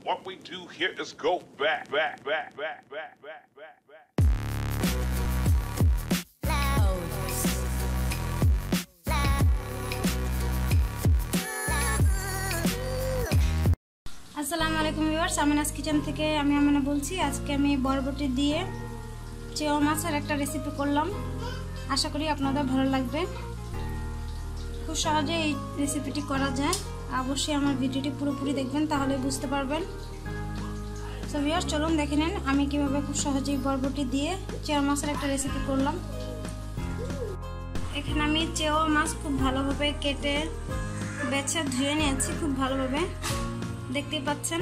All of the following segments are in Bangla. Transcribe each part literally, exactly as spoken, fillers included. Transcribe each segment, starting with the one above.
What we do here is go back, back, back, back, back, back, back, back. আসসালামু আলাইকুম ভিউয়ার্স, আমিনাস কিচেন থেকে আমি আমিনা বলছি। আজকে আমি বরবটি দিয়ে চেও মাছের একটা রেসিপি করলাম। আশা করি আপনাদের ভালো লাগবে। খুব সহজে এই রেসিপিটি করা যায়। অবশ্যই আমার ভিডিওটি পুরোপুরি দেখবেন, তাহলে বুঝতে পারবেন। সো ভিউয়ার্স, চলুন দেখে নেন আমি কিভাবে খুব সহজেই বরবটি দিয়ে চেও মাছের একটা রেসিপি করলাম। এখানে আমি চেও মাছ খুব ভালোভাবে কেটে বেছে ধুয়ে নিয়েছি, খুব ভালোভাবে দেখতেই পাচ্ছেন।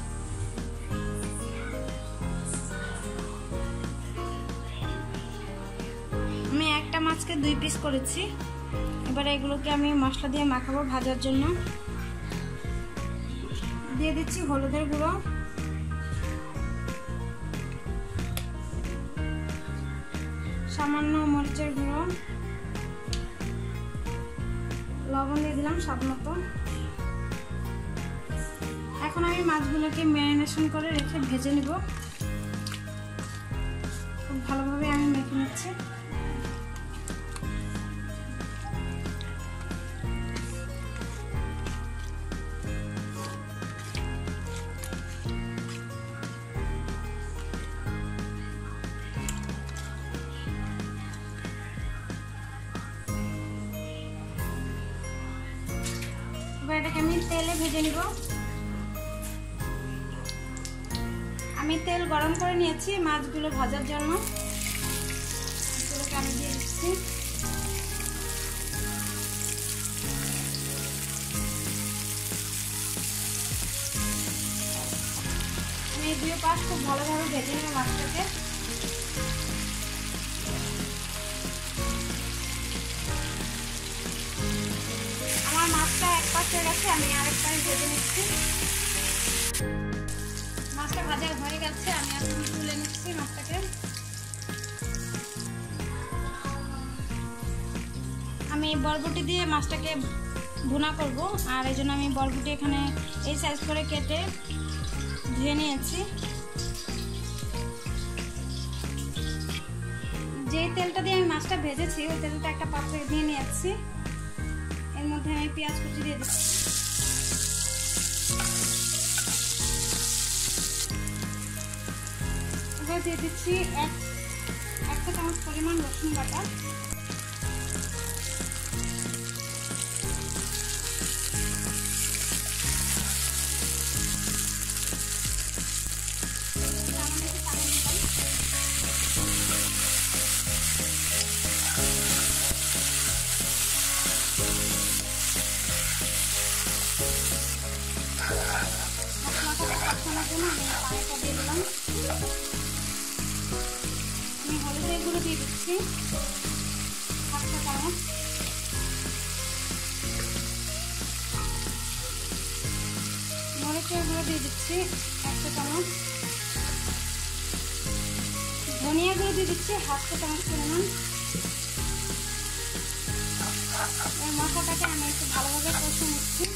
আমি একটা মাছকে দুই পিস করেছি। এবারে এগুলোকে আমি মশলা দিয়ে মাখাবো ভাজার জন্য। দিয়ে দিচ্ছি হলুদের গুঁড়ো, সামান্য মরিচের গুঁড়ো, লবণ দিয়ে দিলাম স্বাদ মতো। এখন আমি মাছগুলোকে ম্যারিনেশন করে রেখে ভেজে নিব। খুব ভালোভাবে আমি মেখে নিচ্ছি। এবার এটাকে আমি তেলে ভেজে নিব। আমি তেল গরম করে নিয়েছি মাছগুলো ভাজার জন্য। এগুলোকে আমি দিয়ে দিচ্ছি। আমি দুই পাশ খুব ভালোভাবে ভেজে নেব মাছটাকে। আমার মাছটা এক পাশ হয়ে গেছে, আমি আরেক পাশ ভেজে নিচ্ছি। মাছটা ভাজা হয়ে গেছে, আমি এখন তুলে নিচ্ছি মাছটাকে। আমি বরবটি দিয়ে মাছটাকে ভুনা করব, আর এই জন্য আমি বরবটি এখানে এই সাইজ করে কেটে ধুয়ে নিয়েছি। যে তেলটা দিয়ে আমি মাছটা ভেজেছি ওই তেলটা একটা পাত্রে দিয়ে নিয়েছি। এর মধ্যে আমি পেঁয়াজ কুচি দিয়ে দিচ্ছি। এবার দিয়ে দিচ্ছি এক একটা চামচ পরিমাণ রসুন বাটা। আমি হলুদের গুঁড়ো দিয়ে দিচ্ছি হাফ চা চামচ, মরিচের গুঁড়ো দিয়ে দিচ্ছি এক চা চামচ, ধনিয়া গুঁড়ো দিয়ে দিচ্ছি হাফ চা চামচ পরিমাণ। এই মশলাটাকে আমি একটু ভালোভাবে কষে নিচ্ছি।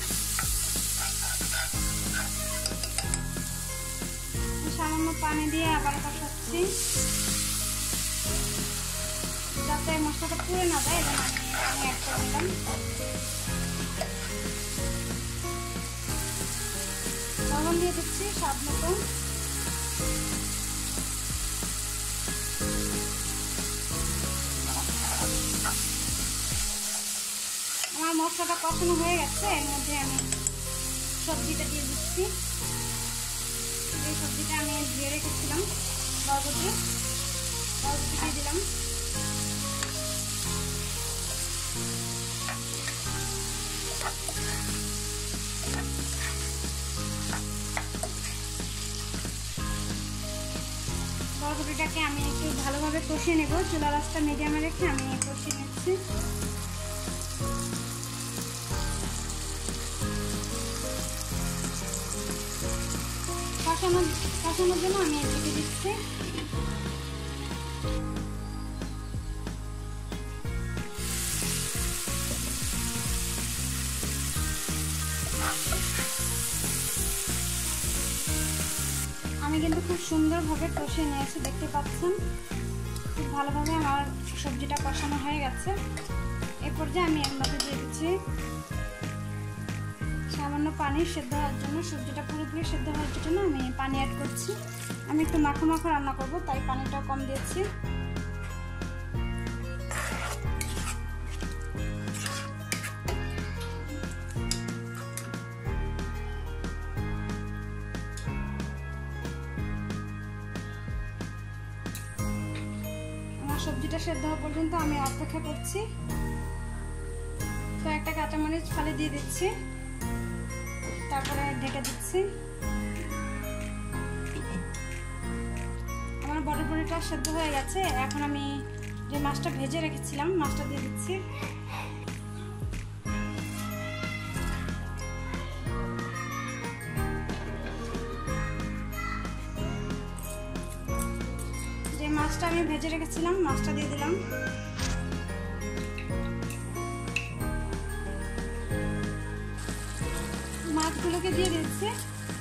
সামান্য পানি দিয়ে আবার কষাচ্ছি যাতে মশলাটা পুড়ে না যায়, এবং আমি আমি অ্যাড করে দিলাম। লবণ দিয়ে দিচ্ছি স্বাদ মতো। আমার মশলাটা কষানো হয়ে গেছে, এর মধ্যে আমি সবজিটা দিয়ে দিচ্ছি। এই সবজিটা আমি ধুয়ে রেখেছিলাম, বরবটি বরবটি দিয়ে দিলাম। বরবটিটাকে আমি একটু ভালোভাবে কষিয়ে নেব। চুলা রাসটা মিডিয়ামে রেখে আমি কষিয়ে নিচ্ছি। কষানোর কষানোর জন্য আমি এদিকে দিচ্ছি আমি কিন্তু খুব সুন্দরভাবে কষিয়ে নিয়েছি, দেখতে পাচ্ছেন খুব ভালোভাবে আমার সবজিটা কষানো হয়ে গেছে। এই পর্যায়ে আমি এর মধ্যে দিয়ে দিচ্ছি সামান্য পানি সেদ্ধ হওয়ার জন্য। সবজিটা পুরোপুরি সেদ্ধ হওয়ার জন্য আমি পানি অ্যাড করছি। আমি একটু মাখো মাখো রান্না করব, তাই পানিটা কম দিয়েছি। আমার সবজিটা সেদ্ধ হওয়া পর্যন্ত আমি অপেক্ষা করছি। তো একটা কাঁচামরিচ ফালি দিয়ে দিচ্ছি, তারপরে ঢেকে দিচ্ছি। আমার বড়বড়িটা সেদ্ধ হয়ে গেছে। এখন আমি যে মাছটা ভেজে রেখেছিলাম মাছটা দিয়ে দিচ্ছি। যে মাছটা আমি ভেজে রেখেছিলাম মাছটা দিয়ে দিলাম। মাছগুলোকে দিয়ে দিচ্ছি।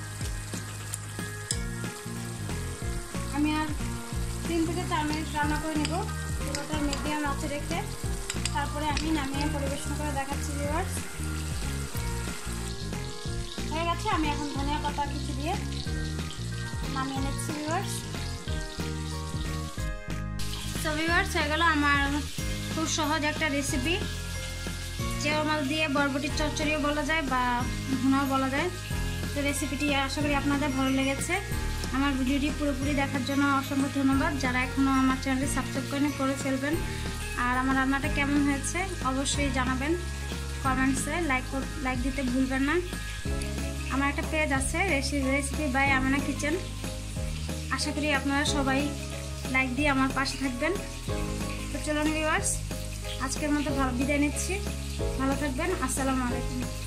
আমি আর তিন থেকে চার মিনিট রান্না করে নেব, পুরোটা মিডিয়াম আঁচে রেখে। তারপরে আমি নামিয়ে পরিবেশন করে দেখাচ্ছি ভিউয়ার্স। হয়ে গেছে, আমি এখন ধনিয়া পাতা কিছু দিয়ে নামিয়ে নিচ্ছি ভিউয়ার্স। তো ভিউয়ার্স, হয়ে গেল আমার খুব সহজ একটা রেসিপি। চেওয়া মাছ দিয়ে বরবটির চচ্চড়িও বলা যায় বা ভুনাও বলা যায়। তো রেসিপিটি আশা করি আপনাদের ভালো লেগেছে। আমার ভিডিওটি পুরোপুরি দেখার জন্য অসংখ্য ধন্যবাদ। যারা এখনও আমার চ্যানেলটি সাবস্ক্রাইব করেন করে ফেলবেন। আর আমার রান্নাটা কেমন হয়েছে অবশ্যই জানাবেন কমেন্টসে। লাইক লাইক দিতে ভুলবেন না। আমার একটা পেজ আছে রেসিপি বাই আমেনা কিচেন। আশা করি আপনারা সবাই লাইক দিয়ে আমার পাশে থাকবেন। তো চলুন ভিউয়ার্স, আজকের মতো ভালো বিদায় নিচ্ছি। ভালো থাকবেন। আসসালামু আলাইকুম।